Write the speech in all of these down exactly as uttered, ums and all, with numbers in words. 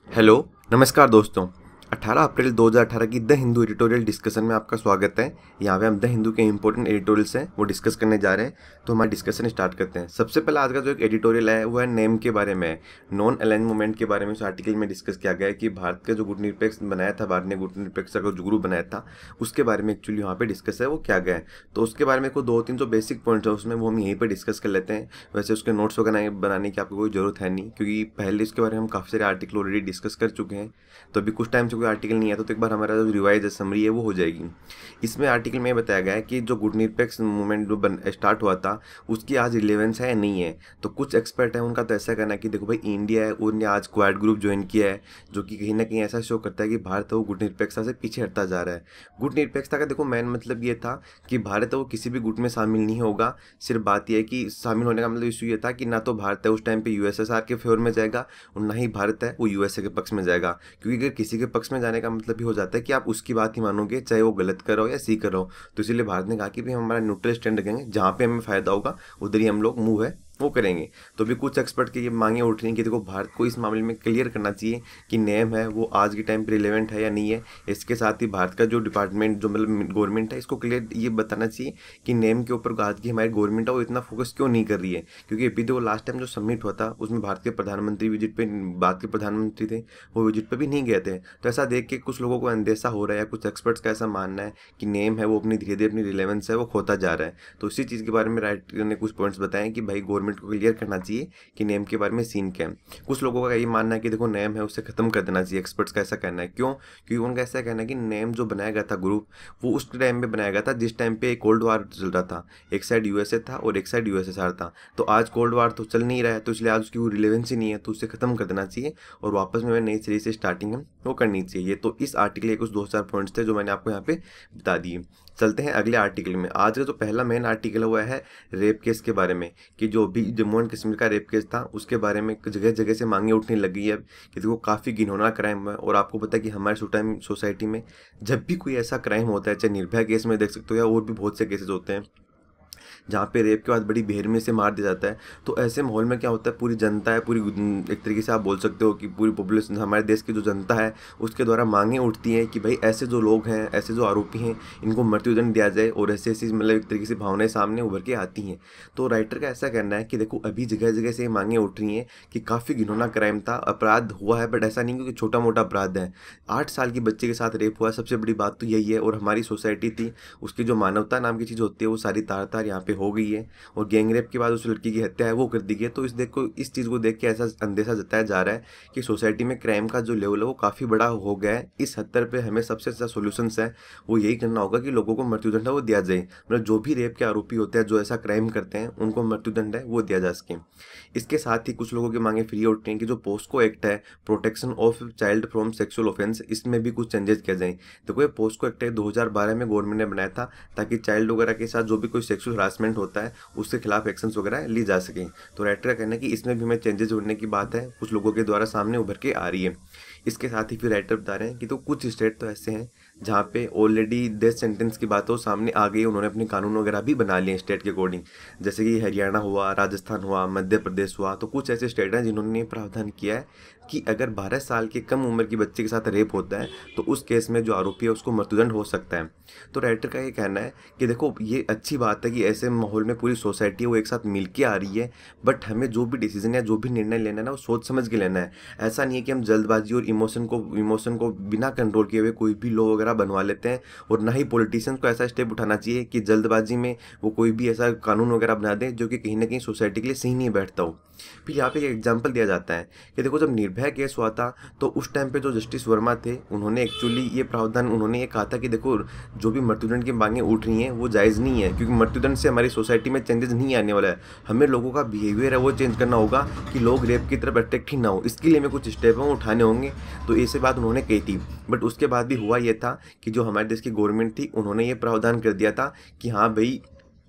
Hello, नमस्कार दोस्तों। अठारह अप्रैल दो हज़ार अठारह की द हिंदू एडिटोरियल डिस्कशन में आपका स्वागत है। यहाँ पे हम द हिंदू के इंपॉर्टेंट एडिटोरियल्स हैं वो डिस्कस करने जा रहे हैं। तो हमारा डिस्कशन स्टार्ट करते हैं। सबसे पहला आज का जो एक एडिटोरियल है वो है नेम के बारे में, नॉन अलाइन मूवमेंट के बारे में। उस आर्टिकल में डिस्कस किया गया है कि भारत का जो गुटनिरपेक्ष बनाया था, भारत ने गुटनिरपेक्षता का जो ग्रुप बनाया था, उसके बारे में एक्चुअली वहाँ पे डिस्कस है वो क्या गया है। तो उसके बारे में कोई दो तीन जो बेसिक पॉइंट्स है उसमें वो हम यहीं पर डिस्कस कर लेते हैं। वैसे उसके नोट्स वगैरह बनाने की आपको कोई ज़रूरत है नहीं, क्योंकि पहले इसके बारे में हम काफ़ी सारे आर्टिकल ऑलरेडी डिस्कस कर चुके हैं। तो अभी कुछ टाइम से कोई आर्टिकल नहीं आता, तो एक बार हमारा जो रिवाइज समरी है वो हो जाएगी। इसमें आर्टिकल में बताया गया है कि जो गुटनिरपेक्ष मूवमेंट जो बन स्टार्ट हुआ था उसकी आज रिलेवेंस है या नहीं है। तो कुछ एक्सपर्ट है उनका तो ऐसा कहना है कि देखो भाई, इंडिया है उन्होंने आज क्वाड ग्रुप ज्वाइन किया है, जो कि कहीं ना कहीं ऐसा शो करता है कि भारत है वो गुटनिरपेक्षता से पीछे हटता जा रहा है। गुटनिरपेक्षता का देखो मेन मतलब ये था कि भारत है वो किसी भी गुट में शामिल नहीं होगा। सिर्फ बात यह है कि शामिल होने का मतलब इशू ये था कि ना तो भारत है उस टाइम पे यूएसएसआर के फेवर में जाएगा और ना ही भारत है वो यूएसए के पक्ष में जाएगा। क्योंकि अगर किसी के पक्ष में जाने का मतलब भी हो जाता है कि आप उसकी बात ही मानोगे, चाहे वो गलत करो या सही करो। तो इसीलिए भारत ने कहा कि भाई हम हमारा न्यूट्रल स्टैंड रखेंगे, जहाँ पे हमें फायदा होगा उधर ही हम लोग मूव है वो करेंगे। तो भी कुछ एक्सपर्ट की ये मांगे उठ रही हैं कि देखो भारत को इस मामले में क्लियर करना चाहिए कि नेम है वो आज के टाइम पे रिलेवेंट है या नहीं है। इसके साथ ही भारत का जो डिपार्टमेंट जो मतलब गवर्नमेंट है इसको क्लियर ये बताना चाहिए कि नेम के ऊपर आज की हमारी गवर्नमेंट है वो इतना फोकस क्यों नहीं कर रही है। क्योंकि अभी तो लास्ट टाइम जो समिट हुआ था उसमें भारत के प्रधानमंत्री विजिट पे, भारत के प्रधानमंत्री थे वो विजिट पे भी नहीं गए थे। तो ऐसा देख के कुछ लोगों को अंदेशा हो रहा है, कुछ एक्सपर्ट्स का ऐसा मानना है कि नेम है वो अपनी धीरे धीरे अपनी रिलेवेंस है वो खोता जा रहा है। तो इसी चीज़ के बारे में राइटर ने कुछ पॉइंट्स बताए कि भाई गवर्नमेंट को क्लियर करना चाहिए कि नेम के बारे में सीन क्या है। कुछ लोगों का ये मानना है कि देखो नेम है उसे खत्म कर देना चाहिए। एक्सपर्ट्स का ऐसा कहना है। क्यों? क्योंकि उनका ऐसा कहना है कि नेम जो बनाया गया था ग्रुप वो उस टाइम पे बनाया गया था जिस टाइम पे कोल्ड वार चल रहा था। एक साइड यूएसए था और एक साइड यूएसएसआर था। तो आज कोल्ड वार तो चल नहीं रहा है, तो इसलिए आज उसकी वो रिलेवेंस ही नहीं है, तो उसे खत्म कर देना चाहिए और वापस में नई सीरीज से स्टार्टिंग है वो करनी चाहिए। तो इस आर्टिकल के कुछ दो चार पॉइंट्स थे जो मैंने आपको यहाँ पे बता दिए। चलते हैं अगले आर्टिकल में। आज का जो पहला मेन आर्टिकल हुआ है रेप केस के बारे में, कि जो भी जम्मू एंड कश्मीर का रेप केस था उसके बारे में जगह जगह से मांगे उठने लगी है कि देखो काफ़ी घिनौना क्राइम है। और आपको पता है कि हमारे सोसाइटी में जब भी कोई ऐसा क्राइम होता है, चाहे निर्भया केस में देख सकते हो या और भी बहुत से केसेस होते हैं जहाँ पे रेप के बाद बड़ी बेरहमी से मार दिया जाता है, तो ऐसे माहौल में क्या होता है, पूरी जनता है, पूरी एक तरीके से आप बोल सकते हो कि पूरी पॉपुलेशन हमारे देश की जो जनता है उसके द्वारा मांगे उठती हैं कि भाई ऐसे जो लोग हैं, ऐसे जो आरोपी हैं, इनको मृत्युदंड दिया जाए। और ऐसी ऐसी मतलब एक तरीके से भावनाएं सामने उभर के आती हैं। तो राइटर का ऐसा कहना है कि देखो अभी जगह जगह से मांगे उठ रही हैं कि काफ़ी घिनौना क्राइम था, अपराध हुआ है, बट ऐसा नहीं क्योंकि छोटा मोटा अपराध है। आठ साल की बच्चे के साथ रेप हुआ, सबसे बड़ी बात तो यही है। और हमारी सोसाइटी थी, उसकी जो मानवता नाम की चीज़ होती है वो सारी तार तार यहाँ पे हो गई है। और गैंगरेप के बाद उस लड़की की हत्या है वो कर दी गई। तो इस देख को इस चीज़ को देख के ऐसा अंदेशा जताया जा रहा है कि सोसाइटी में क्राइम का जो लेवल है वो काफ़ी बड़ा हो गया है। इस हद तक पे हमें सबसे अच्छा सोल्यूशंस है वो यही करना होगा कि लोगों को मृत्युदंड है वो दिया जाए। मतलब जो भी रेप के आरोपी होते हैं, जो ऐसा क्राइम करते हैं, उनको मृत्युदंड है वो दिया जा सके। इसके साथ ही कुछ लोगों की मांगे फ्री उठती हैं कि जो पोस्को एक्ट है, protection of child from sexual offence, इसमें भी कुछ चेंजेस किया जाए। देखो ये पोस्को एक्ट है दो हज़ार बारह में गवर्नमेंट ने बनाया था ताकि चाइल्ड वगैरह के साथ जो भी कोई सेक्सुअल हरासमेंट होता है उसके खिलाफ एक्शंस वगैरह ली जा सकें। तो राइटर का कहना है कि इसमें भी हमें चेंजेस होने की बात है, कुछ लोगों के द्वारा सामने उभर के आ रही है। इसके साथ ही फिर राइटर बता रहे हैं कि तो कुछ स्टेट तो ऐसे हैं जहाँ पे ऑलरेडी डेथ सेंटेंस की बात हो सामने आ गई, उन्होंने अपने कानून वगैरह भी बना लिए स्टेट के अकॉर्डिंग। जैसे कि हरियाणा हुआ, राजस्थान हुआ, मध्य प्रदेश हुआ। तो कुछ ऐसे स्टेट हैं जिन्होंने प्रावधान किया है कि अगर बारह साल के कम उम्र की बच्चे के साथ रेप होता है तो उस केस में जो आरोपी है उसको मृत्युदंड हो सकता है। तो राइटर का ये कहना है कि देखो ये अच्छी बात है कि ऐसे माहौल में पूरी सोसाइटी वो एक साथ मिल के आ रही है, बट हमें जो भी डिसीजन या जो भी निर्णय लेना है ना वो सोच समझ के लेना है। ऐसा नहीं है कि हम जल्दबाजी और इमोशन को इमोशन को बिना कंट्रोल किए हुए कोई भी लॉ वगैरह बनवा लेते हैं। और ना ही पॉलिटिशियंस को ऐसा स्टेप उठाना चाहिए कि जल्दबाजी में वो कोई भी ऐसा कानून वगैरह बना दें जो कि कहीं ना कहीं सोसाइटी के लिए सही नहीं बैठता हो। फिर यहाँ पे एक एग्जाम्पल दिया जाता है कि देखो जब निर्भया केस हुआ था तो उस टाइम पे जो जस्टिस वर्मा थे उन्होंने एक्चुअली ये प्रावधान उन्होंने ये कहा था कि देखो जो भी मृत्युदंड की मांगें उठ रही हैं वो जायज़ नहीं है, क्योंकि मृत्युदंड से हमारी सोसाइटी में चेंजेस नहीं आने वाला है। हमें लोगों का बिहेवियर है वो चेंज करना होगा कि लोग रेप की तरफ अट्रैक्ट ही ना हो। इसके लिए हमें कुछ स्टेप हैं उठाने होंगे। तो ऐसे बात उन्होंने कही थी। बट उसके बाद भी हुआ ये था कि जो हमारे देश की गवर्नमेंट थी उन्होंने ये प्रावधान कर दिया था कि हाँ भाई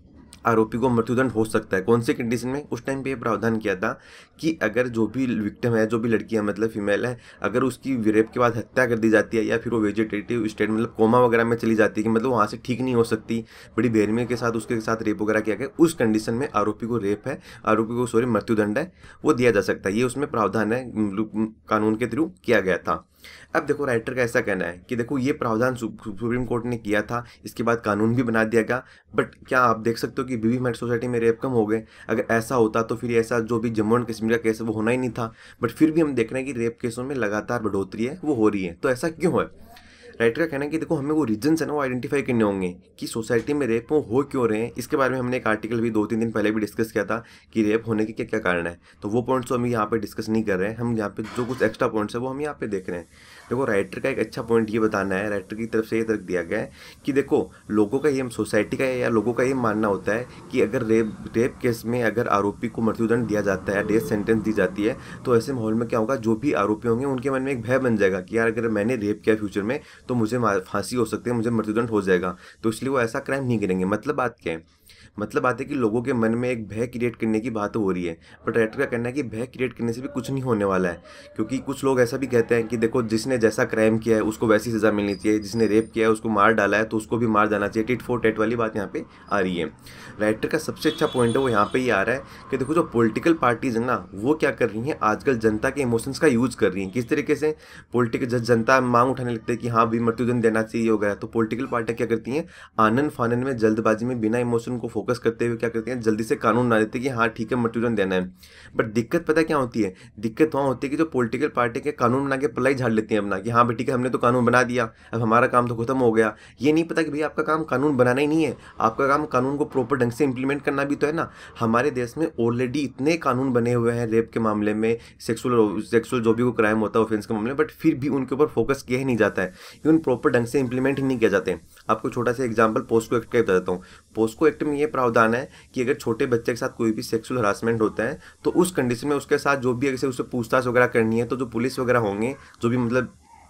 आरोपी को मृत्युदंड हो सकता है। कौन से कंडीशन में? उस टाइम पे ये प्रावधान किया था कि अगर जो भी विक्टिम है, जो भी लड़की है मतलब फीमेल है, अगर उसकी रेप के बाद हत्या कर दी जाती है या फिर वो वेजिटेटिव स्टेट मतलब कोमा वगैरह में चली जाती है कि मतलब वहाँ से ठीक नहीं हो सकती, बड़ी बेरहमी के साथ उसके साथ रेप वगैरह किया गया, उस कंडीशन में आरोपी को रेप है, आरोपी को सॉरी मृत्युदंड है, वो दिया जा सकता है। ये उसमें प्रावधान है, कानून के थ्रू किया गया था। अब देखो राइटर का ऐसा कहना है कि देखो ये प्रावधान सुप्रीम कोर्ट ने किया था, इसके बाद कानून भी बना दिया गया, बट क्या आप देख सकते हो कि बीबी हमारी सोसाइटी में रेप कम हो गए? अगर ऐसा होता तो फिर ऐसा जो भी जम्मू एंड कश्मीर का केस है वो होना ही नहीं था, बट फिर भी हम देख रहे हैं कि रेप केसों में लगातार बढ़ोतरी है, वो हो रही है। तो ऐसा क्यों है? राइटर का कहना है कि देखो हमें वो रीजन्स है ना वो आइडेंटिफाई करने होंगे कि सोसाइटी में रेप हो क्यों रहे हैं। इसके बारे में हमने एक आर्टिकल भी दो तीन दिन पहले भी डिस्कस किया था कि रेप होने के क्या क्या कारण है, तो वो पॉइंट्स तो हम यहाँ पे डिस्कस नहीं कर रहे हैं। हम यहाँ पे जो कुछ एक्स्ट्रा पॉइंट्स है वो हम यहाँ पे देख रहे हैं। देखो राइटर का एक अच्छा पॉइंट ये बताना है, राइटर की तरफ से ये तर्क दिया गया है कि देखो लोगों का ये सोसाइटी का या लोगों का ये मानना होता है कि अगर रेप रेप केस में अगर आरोपी को मृत्युदंड दिया जाता है, डेथ सेंटेंस दी जाती है, तो ऐसे माहौल में क्या होगा, जो भी आरोपी होंगे उनके मन में एक भय बन जाएगा कि यार अगर मैंने रेप किया फ्यूचर में तो मुझे फांसी हो सकती है, मुझे मृत्युदंड हो जाएगा, तो इसलिए वो ऐसा क्राइम नहीं करेंगे। मतलब बात क्या है? मतलब बात है कि लोगों के मन में एक भय क्रिएट करने की बात हो रही है, बट राइटर का कहना है कि भय क्रिएट करने से भी कुछ नहीं होने वाला है, क्योंकि कुछ लोग ऐसा भी कहते हैं कि देखो जिसने जैसा क्राइम किया है उसको वैसी सज़ा मिलनी चाहिए, जिसने रेप किया है उसको मार डाला है तो उसको भी मार जाना चाहिए, टिट फॉर टेट वाली बात यहाँ पे आ रही है। राइटर का सबसे अच्छा पॉइंट है वो यहाँ पे ही आ रहा है कि देखो जो पॉलिटिकल पार्टीज है ना वो क्या कर रही हैं, आजकल जनता के इमोशंस का यूज कर रही हैं। किस तरीके से? पॉलिटिकल जनता मांग उठाने लगते हैं कि हाँ भी मृत्युदंड देना चाहिए हो गया, तो पॉलिटिकल पार्टियां क्या करती हैं, आनन फानन में जल्दबाजी में बिना इमोशन को फोकस करते हुए क्या करते हैं, जल्दी से कानून बना देते हैं कि हाँ ठीक है मृत्युदंड देना है। बट दिक्कत पता क्या होती है? दिक्कत वहाँ होती है कि जो पॉलिटिकल पार्टी के कानून बना के पलाई झाड़ लेती हैं अपना कि हाँ ठीक है हमने तो कानून बना दिया, अब हमारा काम तो खत्म हो गया। ये नहीं पता कि भाई आपका काम कानून बनाना ही नहीं है, आपका काम कानून को प्रॉपर ढंग से इंप्लीमेंट करना भी तो है ना। हमारे देश में ऑलरेडी इतने कानून बने हुए हैं रेप के मामले में, सेक्सुअल सेक्सुअल जो भी को क्राइम होता है ऑफेंस के मामले में, बट फिर भी उनके ऊपर फोकस किया ही नहीं जाता है, इवन प्रॉपर ढंग से इंप्लीमेंट ही नहीं किया जाते। आपको छोटा सा एग्जांपल पोस्को एक्ट का बता देता हूँ। पोस्को एक्ट में ये प्रावधान है कि अगर छोटे बच्चे के साथ कोई भी सेक्सुअल हरासमेंट होता है तो उस कंडीशन में उसके साथ जो भी अगर उससे पूछताछ वगैरह करनी है तो जो पुलिस वगैरह होंगे, जो भी मतलब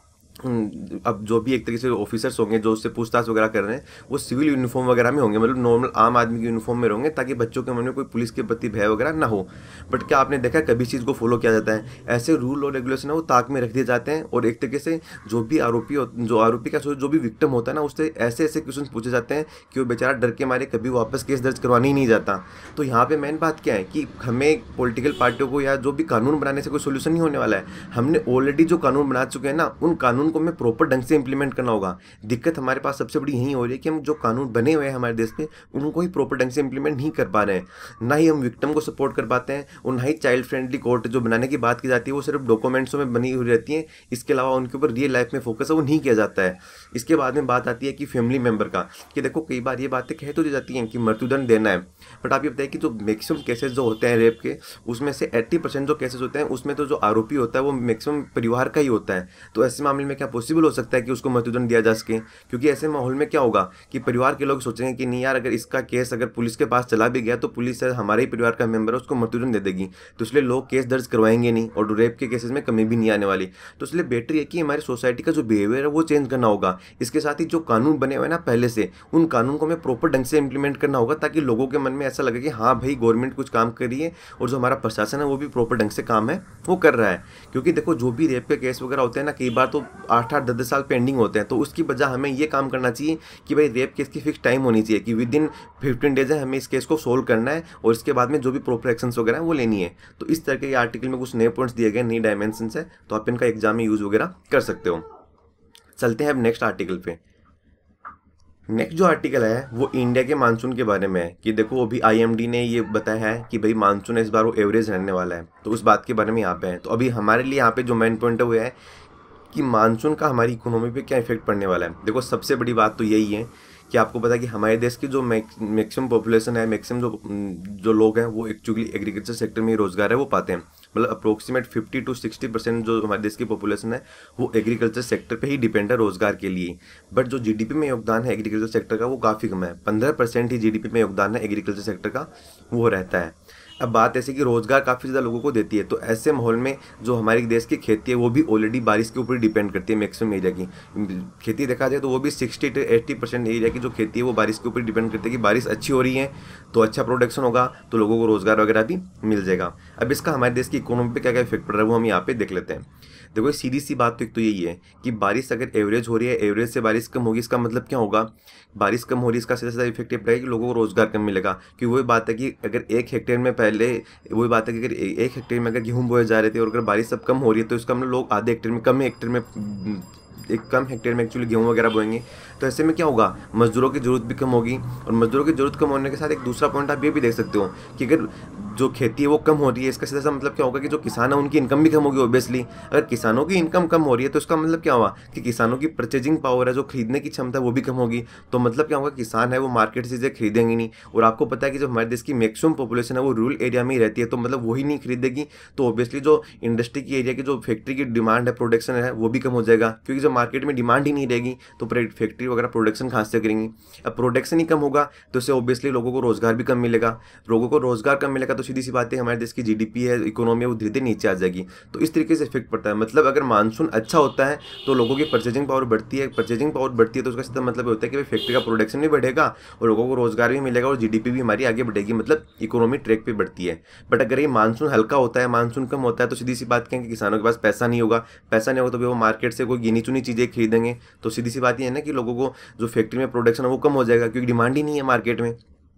अब जो भी एक तरीके से ऑफिसर्स होंगे जो उससे पूछताछ वगैरह कर रहे हैं, वो सिविल यूनिफॉर्म वगैरह में होंगे, मतलब नॉर्मल आम आदमी की यूनिफॉर्म में होंगे, ताकि बच्चों के मन में कोई पुलिस के प्रति भय वगैरह ना हो। बट क्या आपने देखा है कभी चीज़ को फॉलो किया जाता है? ऐसे रूल और रेगुलेशन है वो ताक में रख दिए जाते हैं, और एक तरीके से जो भी आरोपी जो आरोपी का जो भी विक्टिम होता है ना उससे ऐसे ऐसे क्वेश्चन पूछे जाते हैं कि वो बेचारा डर के मारे कभी वापस केस दर्ज करवाने ही नहीं जाता। तो यहाँ पे मेन बात क्या है कि हमें पॉलिटिकल पार्टियों को या जो भी कानून बनाने से कोई सोल्यूशन नहीं होने वाला है। हमने ऑलरेडी जो कानून बना चुके हैं ना उन कानून को हमें प्रॉपर ढंग से इंप्लीमेंट करना होगा। दिक्कत हमारे पास सबसे बड़ी यही हो रही है कि हम जो कानून बने हुए हैं हमारे देश में उनको ही प्रॉपर ढंग से इंप्लीमेंट नहीं कर पा रहे हैं, ना ही हम विक्टिम को सपोर्ट कर पाते हैं, और ना ही चाइल्ड फ्रेंडली कोर्ट जो बनाने की बात की जाती है वो सिर्फ डॉक्यूमेंट्सों में बनी हुई रहती है, इसके अलावा उनके ऊपर रियल लाइफ में फोकस है वो नहीं किया जाता है। इसके बाद में बात आती है कि फैमिली मेंबर का, कि देखो कई बार ये बातें कह तो दी जाती हैं कि मृत्युदंड देना है, बट आप ये बताइए कि जो मैक्सिमम केसेस जो होते हैं रेप के उसमें से अस्सी परसेंट जो केसेस होते हैं उसमें तो जो आरोपी होता है वो मैक्सिमम परिवार का ही होता है। तो ऐसे मामले में क्या पॉसिबल हो सकता है कि उसको मृत्युदंड दिया जा सके? क्योंकि ऐसे माहौल में क्या होगा कि परिवार के लोग सोचेंगे कि नहीं यार अगर इसका केस अगर पुलिस के पास चला भी गया तो पुलिस हमारे ही परिवार का मेंबर है उसको मृत्युदंड दे देगी, तो इसलिए लोग केस दर्ज करवाएंगे नहीं और रेप के केसेस में कमी भी नहीं आने वाली। तो इसलिए बेटर है कि हमारी सोसाइटी का जो बिहेवियर है वो चेंज करना होगा। इसके साथ ही जो कानून बने हुए हैं ना पहले से उन कानून को हमें प्रॉपर ढंग से इंप्लीमेंट करना होगा, ताकि लोगों के मन में ऐसा लगे कि हाँ भाई गवर्नमेंट कुछ काम कर रही है और जो हमारा प्रशासन है वो भी प्रॉपर ढंग से काम है वो कर रहा है। क्योंकि देखो जो भी रेप के केस वगैरह होते हैं ना कई बार तो आठ आठ दस दस साल पेंडिंग होते हैं, तो उसकी वजह हमें ये काम करना चाहिए कि भाई रेप केस की फिक्स टाइम होनी चाहिए कि विद इन फिफ्टीन डेज है हमें इस केस को सोल्व करना है, और इसके बाद में जो भी प्रॉपर एक्शंस वगैरह हैं वो लेनी है। तो इस तरह के आर्टिकल में कुछ नए पॉइंट्स दिए गए, नई डायमेंशंस है, तो आप इनका एग्जाम में यूज वगैरह कर सकते हो। चलते हैं अब नेक्स्ट आर्टिकल पे। नेक्स्ट जो आर्टिकल है वो इंडिया के मानसून के बारे में है कि देखो अभी आईएमडी ने ये बताया है कि भाई मानसून इस बार वो एवरेज रहने वाला है, तो उस बात के बारे में यहाँ पे है। तो अभी हमारे लिए यहाँ पे जो मेन पॉइंट है वो है कि मानसून का हमारी इकोनॉमी पे क्या इफेक्ट पड़ने वाला है। देखो सबसे बड़ी बात तो यही है कि आपको पता है कि हमारे देश की जो मैक्सिमम पॉपुलेशन है, मैक्सिमम जो जो लोग हैं वो एक्चुअली एग्रीकल्चर सेक्टर में रोजगार है वो पाते हैं, मतलब approximate fifty to sixty percent जो हमारे देश की पॉपुलेशन है वो एग्रीकल्चर सेक्टर पे ही डिपेंड है रोजगार के लिए। बट जो जीडीपी में योगदान है एग्रीकल्चर सेक्टर का वो काफ़ी कम है, पंद्रह परसेंट ही जीडीपी में योगदान है एग्रीकल्चर सेक्टर का वो रहता है। अब बात ऐसी कि रोज़गार काफ़ी ज़्यादा लोगों को देती है, तो ऐसे माहौल में जो हमारे देश की खेती है वो भी ऑलरेडी बारिश के ऊपर डिपेंड करती है। मैक्सिमम एरिया की खेती देखा जाए तो वो भी sixty to eighty percent area की जो खेती है वो बारिश के ऊपर डिपेंड करती है कि बारिश अच्छी हो रही है तो अच्छा प्रोडक्शन होगा, तो लोगों को रोज़गार वगैरह भी मिल जाएगा। अब इसका हमारे देश की इकोनॉमी पे क्या क्या इफेक्ट पड़ रहा है वो हम यहाँ पे देख लेते हैं। देखो सीधी सी बात तो एक तो यही है कि बारिश अगर एवरेज हो रही है, एवरेज से बारिश कम होगी, इसका मतलब क्या होगा, बारिश कम हो रही है इसका सीधा सीधा इफेक्ट ये पड़ेगा कि लोगों को रोजगार कम मिलेगा। क्योंकि वही बात है कि अगर एक हेक्टेयर में पहले वही बात है कि अगर एक हेक्टेयर में अगर गेहूं बोए जा रहे थे और अगर बारिश सब कम हो रही है तो इसका मतलब लोग आधे हेक्टेयर में कम हेक्टेयर में एक कम हेक्टेयर में एक्चुअली गेहूं वगैरह बोएंगे, तो ऐसे में क्या होगा, मजदूरों की जरूरत भी कम होगी। और मजदूरों की जरूरत कम होने के साथ एक दूसरा पॉइंट आप ये भी देख सकते हो कि अगर जो खेती है वो कम हो रही है, इसका सीधा सा मतलब क्या होगा कि जो किसान है उनकी इनकम भी कम होगी ऑब्वियसली। अगर किसानों की इनकम कम हो रही है तो इसका मतलब क्या हुआ कि किसानों की परचेजिंग पावर है, जो खरीदने की क्षमता है वो भी कम होगी। तो मतलब क्या होगा, किसान है वो मार्केट से चीज़ें खरीदेंगे नहीं। और आपको पता है कि जो हमारे देश की मैक्सिमम पॉपुलेशन है वो रूरल एरिया में ही रहती है, तो मतलब वही नहीं खरीदेगी, तो ऑब्वियसली जो इंडस्ट्री की एरिया की जो फैक्ट्री की डिमांड है, प्रोडक्शन है, वो भी कम हो जाएगा। क्योंकि जो मार्केट में डिमांड ही नहीं रहेगी तो फैक्ट्री वगैरह प्रोडक्शन कहाँ से करेंगी। अब प्रोडक्शन ही कम होगा तो इससे ऑब्वियसली लोगों को रोजगार भी कम मिलेगा। लोगों को रोजगार कम मिलेगा तो सीधी सी बात है हमारे देश की जीडीपी है, इकोनॉमी है, वो धीरे धीरे नीचे आ जाएगी। तो इस तरीके से इफेक्ट पड़ता है। मतलब अगर मानसून अच्छा होता है तो लोगों की परचेजिंग पावर बढ़ती है, परचेजिंग पावर बढ़ती है तो उसका सीधा मतलब होता है कि फैक्ट्री का प्रोडक्शन भी बढ़ेगा और लोगों को रोजगार भी मिलेगा और जीडीपी भी हमारी आगे बढ़ेगी, मतलब इकोनॉमी ट्रैक पे बढ़ती है। बट अगर ये मानसून हल्का होता है, मानसून कम होता है, तो सीधी सी बात कहें कि किसानों के पास पैसा नहीं होगा। पैसा नहीं होगा तो वो मार्केट से कोई गिनी चुनी चीज़ें खरीदेंगे, तो सीधी सी बात ये है ना कि लोगों को जो फैक्ट्री में प्रोडक्शन है वो कम हो जाएगा क्योंकि डिमांड ही नहीं है मार्केट में।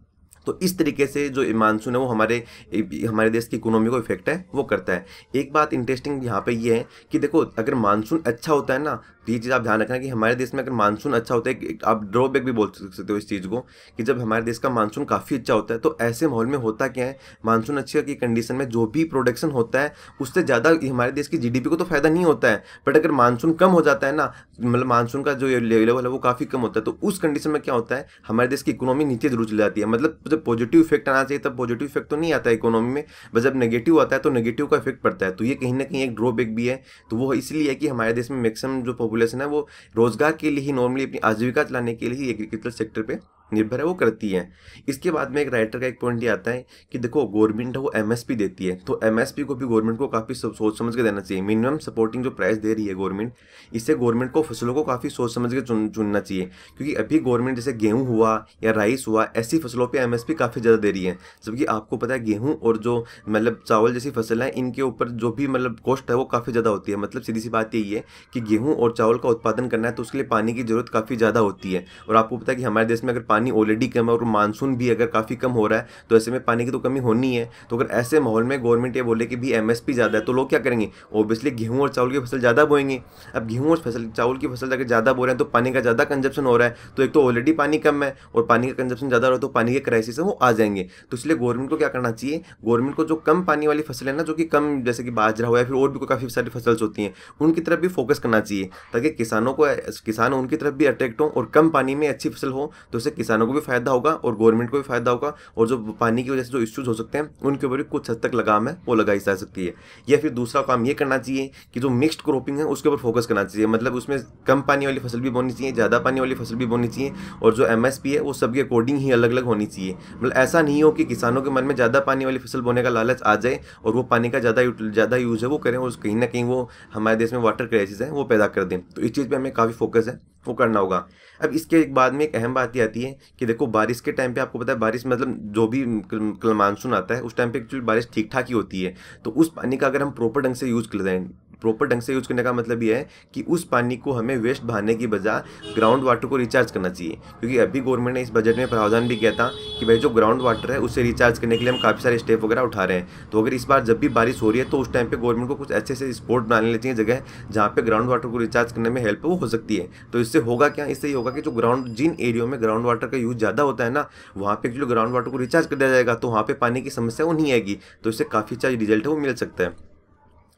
तो इस तरीके से जो मानसून है वो हमारे हमारे देश की इकोनॉमी को इफेक्ट है वो करता है। एक बात इंटरेस्टिंग यहाँ पे ये है कि देखो अगर मानसून अच्छा होता है ना, तो ये चीज़ आप ध्यान रखना कि हमारे देश में अगर मानसून अच्छा होता है, आप ड्रॉबैक भी बोल सकते हो इस चीज़ को, कि जब हमारे देश का मानसून काफ़ी अच्छा होता है तो ऐसे माहौल में होता क्या है, मानसून अच्छे की कंडीशन में जो भी प्रोडक्शन होता है उससे ज़्यादा हमारे देश की जीडीपी को तो फायदा नहीं होता है। बट अगर मानसून कम हो जाता है ना, मतलब मानसून का जो लेवल है वो काफ़ी कम होता है, तो उस कंडीशन में क्या होता है, हमारे देश की इकोनॉमी नीचे जरूर चली जाती है। मतलब जब पॉजिटिव इफेक्ट आना चाहिए तब पॉजिटिव इफेक्ट तो नहीं आता है इकोनॉमी में, बस जब नेगेटिव आता है तो नेगेटिव का इफेक्ट पड़ता है। तो ये कहीं ना कहीं एक ड्रॉबैक भी है। तो वो इसलिए है कि हमारे देश में मैक्सिमम जो पॉपुलेशन है वो रोजगार के लिए ही, नॉर्मली अपनी आजीविका चलाने के लिए ही एग्रीकल्चर सेक्टर पे निर्भर है, वो करती है। इसके बाद में एक राइटर का एक पॉइंट ये आता है कि देखो गवर्नमेंट है वो एमएसपी देती है, तो एमएसपी को भी गवर्नमेंट को काफ़ी सोच समझ के देना चाहिए। मिनिमम सपोर्टिंग जो प्राइस दे रही है गवर्नमेंट, इससे गवर्नमेंट को फसलों को काफ़ी सोच समझ के चुन चुनना चाहिए। क्योंकि अभी गवर्नमेंट जैसे गेहूँ हुआ या राइस हुआ, ऐसी फसलों पर एमएसपी काफ़ी ज़्यादा दे रही है, जबकि आपको पता है गेहूँ और जो मतलब चावल जैसी फसल है इनके ऊपर जो भी मतलब कॉस्ट है वो काफ़ी ज़्यादा होती है। मतलब सीधी सी बात यही है कि गेहूँ और चावल का उत्पादन करना है तो उसके लिए पानी की जरूरत काफ़ी ज़्यादा होती है। और आपको पता है कि हमारे देश में अगर पानी ऑलरेडी कम है और मानसून भी अगर काफ़ी कम हो रहा है तो ऐसे में पानी की तो कमी होनी है। तो अगर ऐसे माहौल में गवर्नमेंट ये बोले कि भी एमएसपी ज़्यादा है तो लोग क्या करेंगे, ऑब्वियसली गेहूँ और चावल की फसल ज़्यादा बोएंगे। अब गेहूँ और फसल चावल की फसल अगर ज़्यादा बो रहे हैं तो पानी का ज़्यादा कंजप्शन हो रहा है, तो एक तो ऑलरेडी पानी कम है और पानी का कंजप्शन ज़्यादा हो रहा है, तो पानी के क्राइसिस है वो आ जाएंगे। तो इसलिए गवर्नमेंट को क्या करना चाहिए, गवर्नमेंट को जो कम पानी वाली फसल है ना, जो कि कम जैसे कि बाजरा हुआ या फिर और भी काफ़ी सारी फसल्स होती हैं, उनकी तरफ भी फोकस करना चाहिए, ताकि किसानों को किसान उनकी तरफ भी अट्रैक्ट हो और कम पानी में अच्छी फसल हो, तो इससे किसानों को भी फायदा होगा और गवर्नमेंट को भी फायदा होगा। और जो पानी की वजह से जो इश्यूज हो सकते हैं उनके ऊपर भी कुछ हद तक लगाम है वो लगाई जा सकती है। या फिर दूसरा काम ये करना चाहिए कि जो मिक्स्ड क्रॉपिंग है उसके ऊपर फोकस करना चाहिए, मतलब उसमें कम पानी वाली फसल भी बोनी चाहिए, ज़्यादा पानी वाली फसल भी बोनी चाहिए, और जो एमएसपी है वो सबके अकॉर्डिंग ही अलग अलग होनी चाहिए। मतलब ऐसा नहीं हो कि किसानों के मन में ज़्यादा पानी वाली फसल बोने का लालच आ जाए और वो पानी का ज़्यादा ज़्यादा यूज़ है वो करें और कहीं ना कहीं वो हमारे देश में वाटर क्राइसिस है वो पैदा कर दें। तो इस चीज़ पे हमें काफ़ी फोकस है वो करना होगा। अब इसके एक बाद में एक अहम बात ये आती है कि देखो बारिश के टाइम पे आपको पता है, बारिश मतलब जो भी मानसून आता है उस टाइम पे एक्चुअली बारिश ठीक ठाक ही होती है। तो उस पानी का अगर हम प्रॉपर ढंग से यूज़ कर दें, प्रॉपर ढंग से यूज़ करने का मतलब ये है कि उस पानी को हमें वेस्ट बहाने की बजाय ग्राउंड वाटर को रिचार्ज करना चाहिए। क्योंकि अभी गवर्नमेंट ने इस बजट में प्रावधान भी किया था कि भाई जो ग्राउंड वाटर है उसे रिचार्ज करने के लिए हम काफ़ी सारे स्टेप वगैरह उठा रहे हैं। तो अगर इस बार जब भी बारिश हो रही है तो उस टाइम पे गवर्नमेंट को कुछ अच्छे से स्पॉट बनाने लेनी चाहिए, जगह जहाँ पे ग्राउंड वाटर को रिचार्ज करने में हेल्प वो हो सकती है। तो इससे होगा क्या, इससे ये होगा कि जो ग्राउंड जिन एरियो में ग्राउंड वाटर का यूज़ ज़्यादा होता है ना, वहाँ पे जो ग्राउंड वाटर को रिचार्ज कर दिया जाएगा तो वहाँ पे पानी की समस्या वो नहीं आएगी। तो इससे काफ़ी अच्छा रिजल्ट है वो मिल सकता है।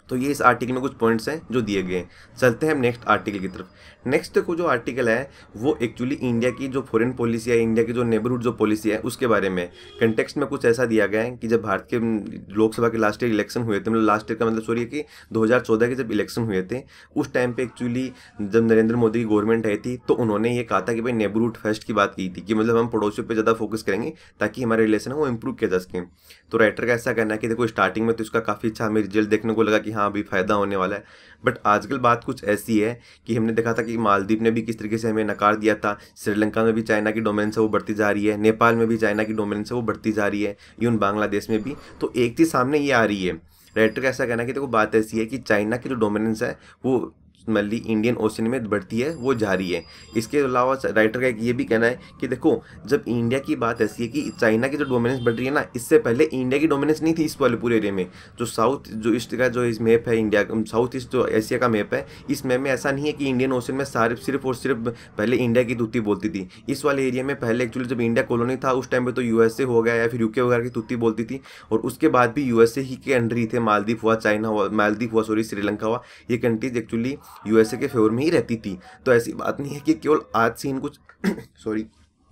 तो ये इस आर्टिकल में कुछ पॉइंट्स हैं जो दिए गए हैं। चलते हैं हम नेक्स्ट आर्टिकल की तरफ। नेक्स्ट को जो आर्टिकल है वो एक्चुअली इंडिया की जो फॉरेन पॉलिसी है, इंडिया की जो नेबरहुड जो पॉलिसी है उसके बारे में। कंटेक्स्ट में कुछ ऐसा दिया गया है कि जब भारत के लोकसभा के लास्ट ईयर इलेक्शन हुए थे, मतलब लास्ट ईयर का मतलब सॉरी कि दो हज़ार चौदह के जब इलेक्शन हुए थे, उस टाइम पे एक्चुअली जब नरेंद्र मोदी की गवर्नमेंट आई थी तो उन्होंने ये कहा था कि भाई नेबरहुड फर्स्ट की बात की थी, कि मतलब हम पड़ोसियों पर ज़्यादा फोकस करेंगे ताकि हमारे रिलेशन है वो इंप्रूव किया जा सके। तो राइटर का ऐसा कहना है कि देखो स्टार्टिंग में तो इसका काफ़ी अच्छा हमें रिजल्ट देखने को लगा कि हाँ अभी फायदा होने वाला है, बट आजकल बात कुछ ऐसी है कि हमने देखा था कि मालदीव ने भी किस तरीके से हमें नकार दिया था, श्रीलंका में भी चाइना की डोमिनेंस है वो बढ़ती जा रही है, नेपाल में भी चाइना की डोमिनेंस है वो बढ़ती जा रही है, इवन बांग्लादेश में भी। तो एक चीज़ सामने ये आ रही है, राइटर का ऐसा कहना है कि देखो बात ऐसी है कि चाइना की जो डोमिनेंस है वो मल्ली इंडियन ओशन में बढ़ती है, वो जारी है। इसके अलावा राइटर का एक ये भी कहना है कि देखो जब इंडिया की बात ऐसी है कि चाइना की जो डोमिनेंस बढ़ रही है ना, इससे पहले इंडिया की डोमिनेंस नहीं थी इस वाले पूरे एरिया में। जो साउथ जो ईस्ट का जो इस मैप है इंडिया, साउथ ईस्ट जो एशिया का मैप है, इस मैप में ऐसा नहीं है कि इंडियन ओशन में सारे सिर्फ और सिर्फ पहले इंडिया की तुत्ती बोलती थी। इस वाले एरिया में पहले एक्चुअली जब इंडिया कॉलोनी था उस टाइम पर तो यूएसए हो गया या फिर यूके वगैरह की तुत्ती बोलती थी, और उसके बाद भी यूएसए ही के अंडर ही थे। मालदीव हुआ, चाइना हुआ, मालदीव हुआ सॉरी श्रीलंका हुआ, ये कंट्रीज एक्चुअली यूएसए के फेवर ही रहती थी। तो ऐसी बात नहीं है कि केवल आज सीन कुछ सॉरी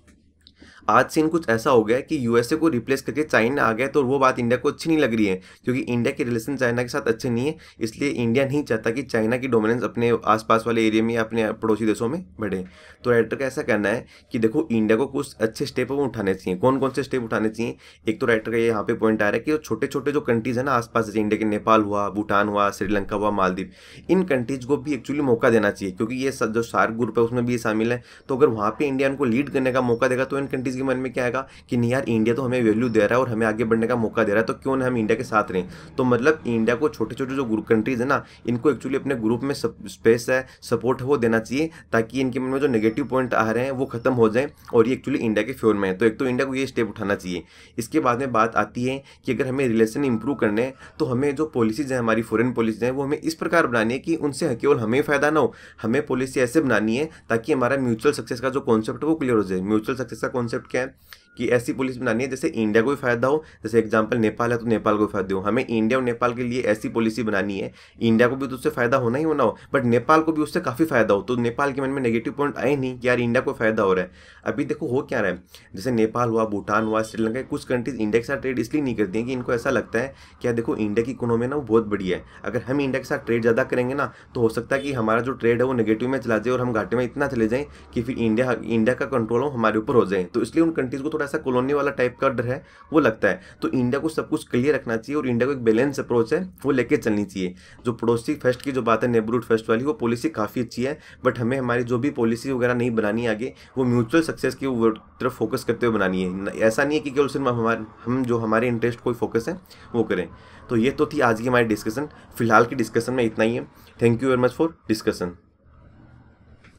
आज सीन कुछ ऐसा हो गया कि यूएसए को रिप्लेस करके चाइना आ गया, तो वो बात इंडिया को अच्छी नहीं लग रही है, क्योंकि इंडिया के रिलेशन चाइना के साथ अच्छे नहीं है। इसलिए इंडिया नहीं चाहता कि चाइना की डोमिनेंस अपने आसपास वाले एरिया में या अपने पड़ोसी देशों में बढ़े। तो राइटर का ऐसा कहना है कि देखो इंडिया को कुछ अच्छे स्टेप वो उठाने चाहिए। कौन कौन से स्टेप उठाने चाहिए? एक तो राइटर का यहाँ पे पॉइंट आ रहा है कि छोटे छोटे जो कंट्रीज है ना आसपास, जैसे इंडिया के नेपाल हुआ, भूटान हुआ, श्रीलंका हुआ, मालदीव, इन कंट्रीज को भी एक्चुअली मौका देना चाहिए, क्योंकि ये जो सार्क ग्रुप है उसमें भी ये शामिल है। तो अगर वहाँ पे इंडिया उनको लीड करने का मौका देगा तो इन कंट्रीज के मन में क्या आएगा कि नहीं यार इंडिया तो हमें वैल्यू दे रहा है और हमें आगे बढ़ने का मौका दे रहा है, तो क्यों ना हम इंडिया के साथ रहें। तो मतलब इंडिया को छोटे छोटे जो ग्रुप कंट्रीज है ना, इनको एक्चुअली अपने ग्रुप में स्पेस है, सपोर्ट है वो देना चाहिए, ताकि इनके मन में जो नेगेटिव पॉइंट आ रहे हैं वो खत्म हो जाए और ये एक्चुअली इंडिया के फेवर में है। तो एक तो इंडिया को ये स्टेप उठाना चाहिए। इसके बाद में बात आती है कि अगर हमें रिलेशन इंप्रूव करने हैं तो हमें जो पॉलिसीज हैं, हमारी फॉरेन पॉलिसीज हैं, वो हमें इस प्रकार बनानी है कि उनसे केवल हमें फायदा ना हो। हमें पॉलिसी ऐसे बनानी है ताकि हमारा म्यूचुअल सक्सेस का जो कॉन्सेप्ट है वो क्लियर हो जाए। म्यूचुअल सक्सेस का कॉन्सेप्ट क्या है कि ऐसी पॉलिसी बनानी है जैसे इंडिया को भी फायदा हो, जैसे एग्जांपल नेपाल है तो नेपाल को भी फायदा हो। हमें इंडिया और नेपाल के लिए ऐसी पॉलिसी बनानी है, इंडिया को भी तो उससे फायदा होना ही होना हो, बट नेपाल को भी उससे काफ़ी फायदा हो, तो नेपाल के मन में नेगेटिव पॉइंट आए नहीं कि यार इंडिया को फायदा हो रहा है। अभी देखो हो क्या रहा है, जैसे नेपाल हुआ, भूटान हुआ, श्रीलंका, कुछ कंट्रीज इंडिया के साथ ट्रेड इसलिए नहीं करती हैं कि इनको ऐसा लगता है कि यार देखो इंडिया की इकोनॉमी ना वो बहुत बढ़िया है, अगर हम इंडिया के साथ ट्रेड ज़्यादा करेंगे ना तो हो सकता है कि हमारा जो ट्रेड है वो नेगेटिव में चला जाए और हम घाटे में इतना चले जाएं कि फिर इंडिया इंडिया का कंट्रोल हो हमारे ऊपर हो जाए। तो इसलिए उन कंट्रीज को थोड़ा सा कॉलोनी वाला टाइप का डर है वो लगता है। तो इंडिया को सब कुछ क्लियर रखना चाहिए और इंडिया को एक बैलेंस अप्रोच है वो लेके चलनी चाहिए। जो पड़ोसी फर्स्ट की जो बात है, नेबरहुड फर्स्ट वाली, वो पॉलिसी काफ़ी अच्छी है, बट हमें हमारी जो भी पॉलिसी वगैरह नहीं बनानी है आगे, वो म्यूचुअल सक्सेस की तरफ फोकस करते हुए बनानी है। ऐसा नहीं है कि केवल सिर्फ हमारे हम जो हमारे इंटरेस्ट कोई फोकस है वो करें। तो ये तो थी आज की हमारी डिस्कशन। फिलहाल की डिस्कशन में इतना ही है। Thank you very much for discussion.